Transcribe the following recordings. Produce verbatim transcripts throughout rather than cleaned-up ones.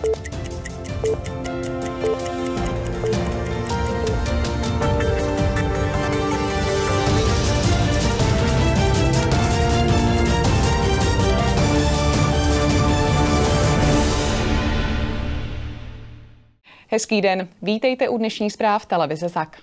Hezký den, vítejte u dnešních zpráv televize Zak.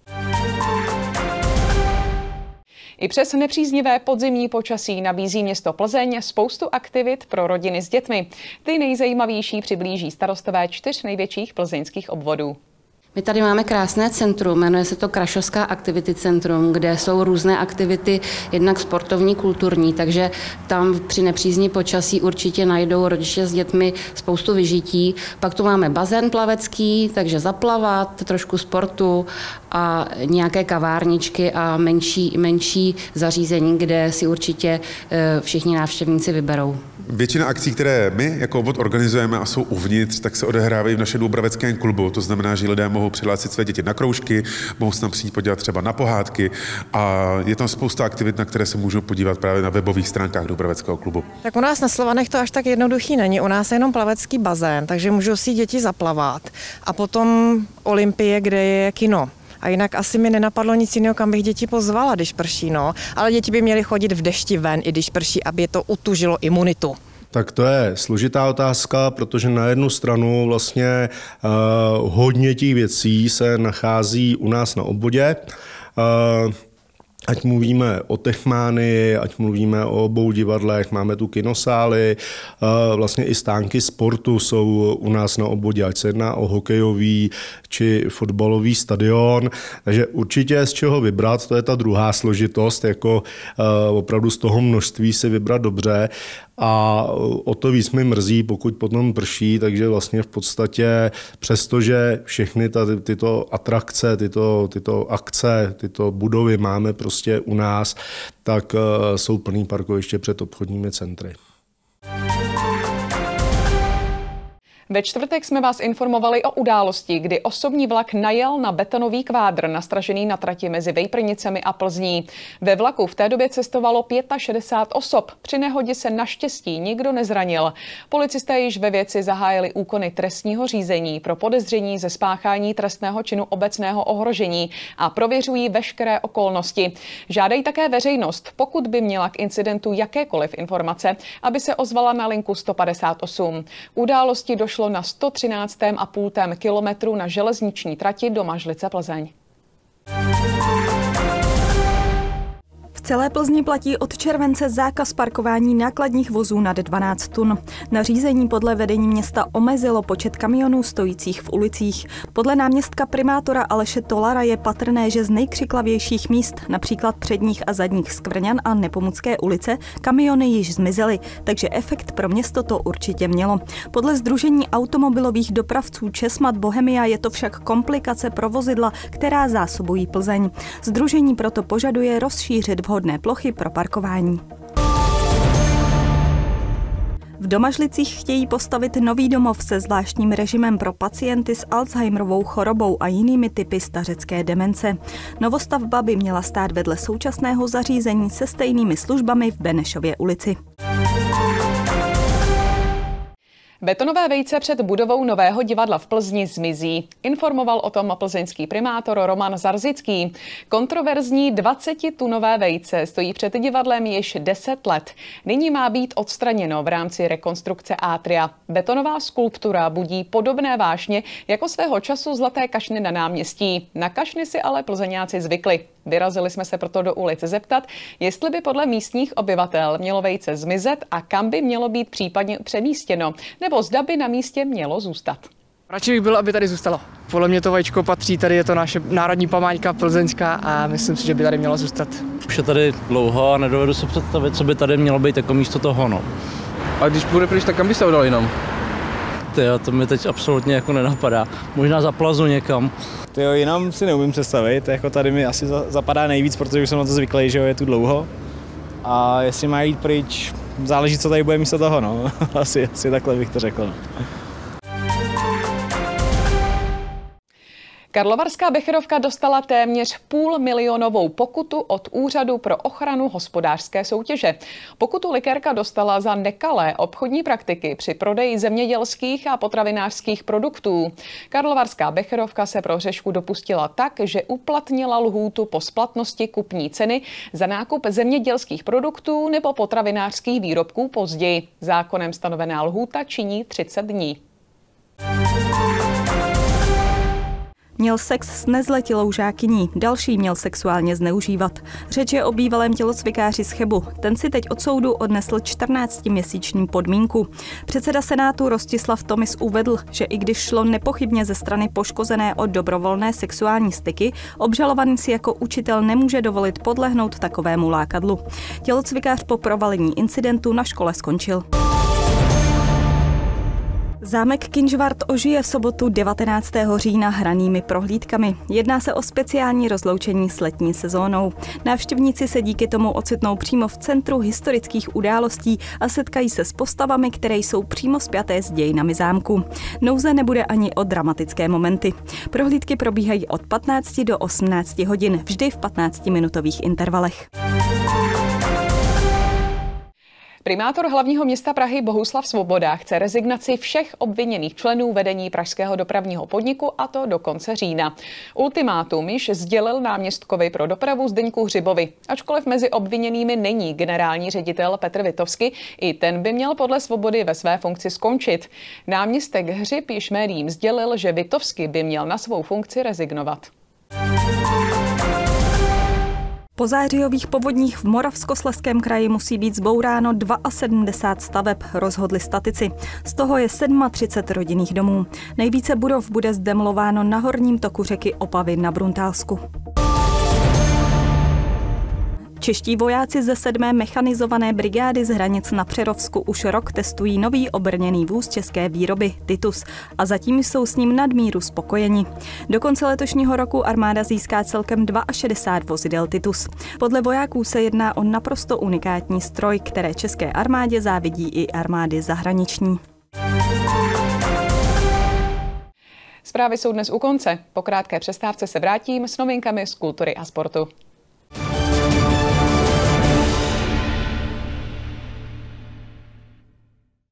I přes nepříznivé podzimní počasí nabízí město Plzeň spoustu aktivit pro rodiny s dětmi. Ty nejzajímavější přiblíží starostové čtyř největších plzeňských obvodů. My tady máme krásné centrum, jmenuje se to Krašovská aktivity centrum, kde jsou různé aktivity, jednak sportovní, kulturní, takže tam při nepřízní počasí určitě najdou rodiče s dětmi spoustu vyžití. Pak tu máme bazén plavecký, takže zaplavat, trošku sportu a nějaké kavárničky a menší, menší zařízení, kde si určitě všichni návštěvníci vyberou. Většina akcí, které my jako obvod organizujeme a jsou uvnitř, tak se odehrávají v našem Doubraveckém klubu. To znamená, že lidé mohou přihlásit své děti na kroužky, mohou se tam přijít podívat třeba na pohádky a je tam spousta aktivit, na které se můžou podívat právě na webových stránkách Doubraveckého klubu. Tak u nás na Slovanech to až tak jednoduchý není. U nás je jenom plavecký bazén, takže můžou si děti zaplavat. A potom Olympie, kde je kino. A jinak asi mi nenapadlo nic jiného, kam bych děti pozvala, když prší, no. Ale děti by měly chodit v dešti ven, i když prší, aby je to utužilo imunitu. Tak to je složitá otázka, protože na jednu stranu vlastně uh, hodně těch věcí se nachází u nás na obvodě. Uh, Ať mluvíme o Techmánii, ať mluvíme o obou divadlech, máme tu kinosály, vlastně i stánky sportu jsou u nás na obvodě, ať se jedná o hokejový či fotbalový stadion. Takže určitě z čeho vybrat, to je ta druhá složitost, jako opravdu z toho množství si vybrat dobře. A o to víc mi mrzí, pokud potom prší, takže vlastně v podstatě přestože všechny tady, tyto atrakce, tyto, tyto akce, tyto budovy máme prostě u nás, tak uh, jsou plný parkoviště před obchodními centry. Ve čtvrtek jsme vás informovali o události, kdy osobní vlak najel na betonový kvádr nastražený na trati mezi Vejprnicemi a Plzní. Ve vlaku v té době cestovalo šedesát pět osob. Při nehodě se naštěstí nikdo nezranil. Policisté již ve věci zahájili úkony trestního řízení pro podezření ze spáchání trestného činu obecného ohrožení a prověřují veškeré okolnosti. Žádají také veřejnost, pokud by měla k incidentu jakékoliv informace, aby se ozvala na linku sto padesát osm. Události došlo šlo na sto třináct celá pět kilometru na železniční trati do Mažlice Plzeň. V celé Plzni platí od července zákaz parkování nákladních vozů nad dvanáct tun. Nařízení podle vedení města omezilo počet kamionů stojících v ulicích. Podle náměstka primátora Aleše Tolara je patrné, že z nejkřiklavějších míst, například předních a zadních Skvrňan a Nepomucké ulice, kamiony již zmizely, takže efekt pro město to určitě mělo. Podle Sdružení automobilových dopravců Česmat Bohemia je to však komplikace pro vozidla, která zásobují Plzeň. Sdružení proto požaduje rozšířit vhodné plochy pro parkování. V Domažlicích chtějí postavit nový domov se zvláštním režimem pro pacienty s Alzheimerovou chorobou a jinými typy stařecké demence. Novostavba by měla stát vedle současného zařízení se stejnými službami v Benešově ulici. Betonové vejce před budovou nového divadla v Plzni zmizí. Informoval o tom plzeňský primátor Roman Zarzický. Kontroverzní dvacetitunové vejce stojí před divadlem již deset let. Nyní má být odstraněno v rámci rekonstrukce átria. Betonová skulptura budí podobné vášně jako svého času zlaté kašny na náměstí. Na kašny si ale Plzeňáci zvykli. Vyrazili jsme se proto do ulice zeptat, jestli by podle místních obyvatel mělo vejce zmizet a kam by mělo být případně přemístěno, nebo zda by na místě mělo zůstat. Radši bych byl, aby tady zůstalo. Podle mě to vajíčko patří, tady je to naše národní památka plzeňská a myslím si, že by tady mělo zůstat. Už je tady dlouho a nedovedu si představit, co by tady mělo být jako místo toho. No. A když půjde pryč, tak kam by se udal jinam? Tyjo, to mi teď absolutně jako nenapadá. Možná za Plazu někam. Tyjo, jinam si neumím představit, jako tady mi asi zapadá nejvíc, protože už jsem na to zvyklý, že jo, je tu dlouho. A jestli má jít pryč, záleží, co tady bude místo toho, no. asi, asi takhle bych to řekl. No. Karlovarská Becherovka dostala téměř půl milionovou pokutu od Úřadu pro ochranu hospodářské soutěže. Pokutu likérka dostala za nekalé obchodní praktiky při prodeji zemědělských a potravinářských produktů. Karlovarská Becherovka se prohřešku dopustila tak, že uplatnila lhůtu po splatnosti kupní ceny za nákup zemědělských produktů nebo potravinářských výrobků později. Zákonem stanovená lhůta činí třicet dní. Měl sex s nezletilou žákyní, další měl sexuálně zneužívat. Řeč je o bývalém tělocvikáři z Chebu. Ten si teď od soudu odnesl čtrnáctiměsíční podmínku. Předseda Senátu Rostislav Tomis uvedl, že i když šlo nepochybně ze strany poškozené o dobrovolné sexuální styky, obžalovaný si jako učitel nemůže dovolit podlehnout takovému lákadlu. Tělocvikář po provalení incidentu na škole skončil. Zámek Kynžvart ožije v sobotu devatenáctého října hranými prohlídkami. Jedná se o speciální rozloučení s letní sezónou. Návštěvníci se díky tomu ocitnou přímo v centru historických událostí a setkají se s postavami, které jsou přímo spjaté s dějinami zámku. Nouze nebude ani o dramatické momenty. Prohlídky probíhají od patnácti do osmnácti hodin, vždy v patnáctiminutových intervalech. Primátor hlavního města Prahy Bohuslav Svoboda chce rezignaci všech obviněných členů vedení pražského dopravního podniku, a to do konce října. Ultimátum již sdělil náměstkovi pro dopravu Zdeňku Hřibovi. Ačkoliv mezi obviněnými není generální ředitel Petr Vitovský, i ten by měl podle Svobody ve své funkci skončit. Náměstek Hřib již médiím sdělil, že Vitovský by měl na svou funkci rezignovat. Po zářijových povodních v Moravskoslezském kraji musí být zbouráno sedmdesát dva staveb, rozhodli statici. Z toho je třicet sedm rodinných domů. Nejvíce budov bude zdemolováno na horním toku řeky Opavy na Bruntálsku. Čeští vojáci ze sedmé mechanizované brigády z hranic na Přerovsku už rok testují nový obrněný vůz české výroby Titus a zatím jsou s ním nadmíru spokojeni. Do konce letošního roku armáda získá celkem šedesát dva vozidel Titus. Podle vojáků se jedná o naprosto unikátní stroj, které české armádě závidí i armády zahraniční. Zprávy jsou dnes u konce. Po krátké přestávce se vrátím s novinkami z kultury a sportu.